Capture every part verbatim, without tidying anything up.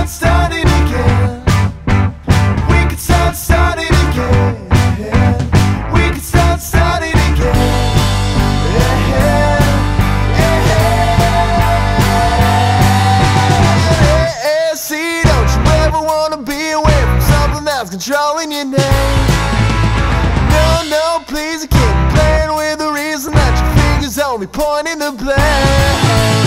start starting again. We could start starting again. We could start starting again. Yeah, yeah, yeah. See, don't you ever wanna be away from something that's controlling your name? No, no, please, you can't be playing with the reason that your fingers only pointing the blame.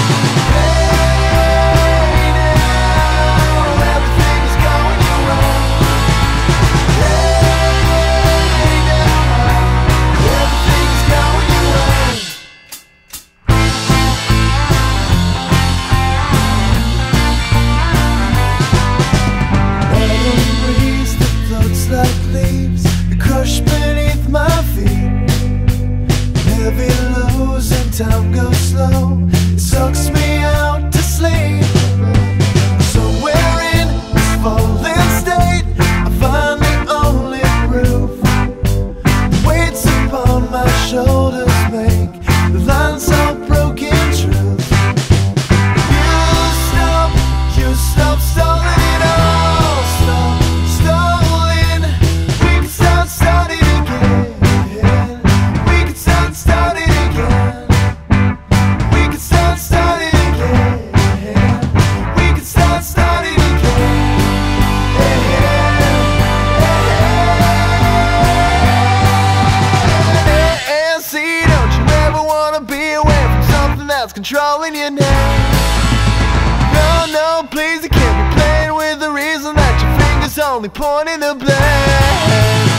Like leaves that crush beneath my feet, heavy lows and time goes slow. It sucks me out to sleep. Somewhere in this fallen state, I find the only proof. The weights upon my shoulders make the lines of broken truth. You stop, you stop stalling it all. Stop. That's controlling your name. No, no, please, you can't be playing with the reason that your fingers only pointing the blame.